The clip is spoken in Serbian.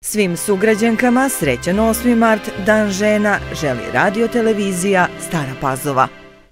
Svim sugrađankama srećan 8. mart, Dan žena, želi Radio televizija Stara Pazova.